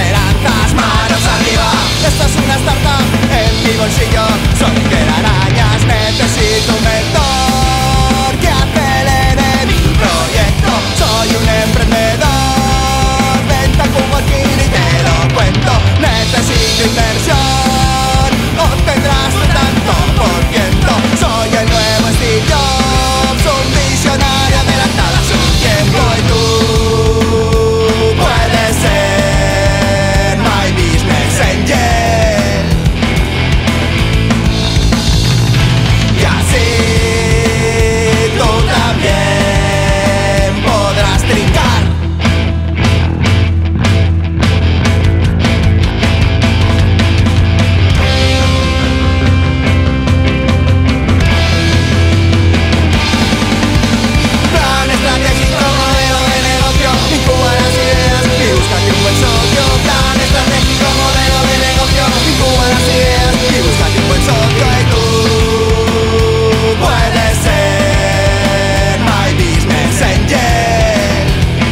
esperanzas. Manos arriba, esto es una startup. En mi bolsillo son telarañas. Necesito un mentor que acelere mi proyecto. Soy un emprendedor, venta como aquí y te lo cuento. Necesito inversión, obtendrás un tanto por ciento. Soy el nuevo Steve Jobs, un visionario adelantado a su tiempo. Y tú puedes ser my business angel. Y así tú también podrás trincar. Plan estratégico, modelo de negocio, incuba las ideas y búscate un buen socio. Plan estratégico, modelo de negocio, incuba las ideas y búscate un buen socio. Y tú puedes ser my business angel.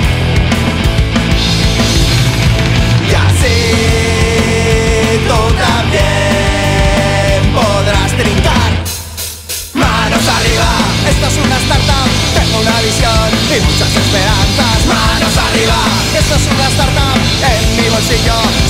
Y así tú también podrás trincar. Manos arriba, esto es una startup. Tengo una visión y muchas esperanzas. Manos arriba, esto es una startup. En mi bolsillo